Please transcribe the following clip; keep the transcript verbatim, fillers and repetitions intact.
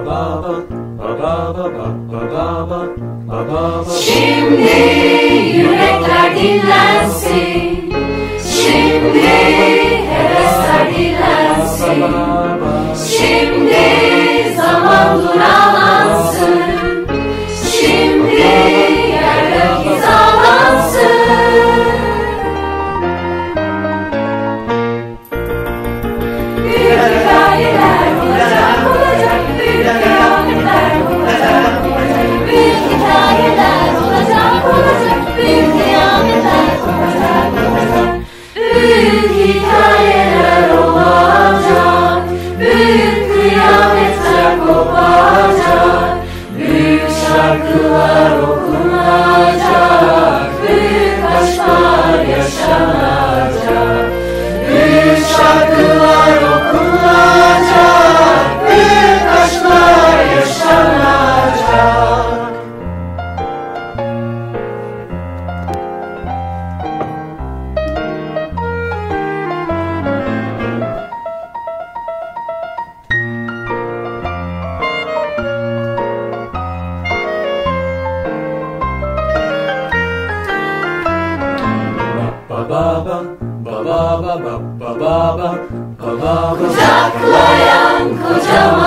Şimdi yürekler dinlensin, şimdi hevesler dinlensin, şimdi zaman duralansın, şimdi yer gök hizalansın. Büyük hikayeler olacak, olacak, büyük kıyametler olacak, olacak, büyük hikayeler olacak, olacak, büyük kıyametler olacak, olacak, büyük hikayeler olacak, büyük kıyametler kopacak, büyük şarkılar okunacak, büyük aşklar yaşanacak, büyük şarkılar okunacak, büyük aşklar yaşanacak. Kucaklayan kocaman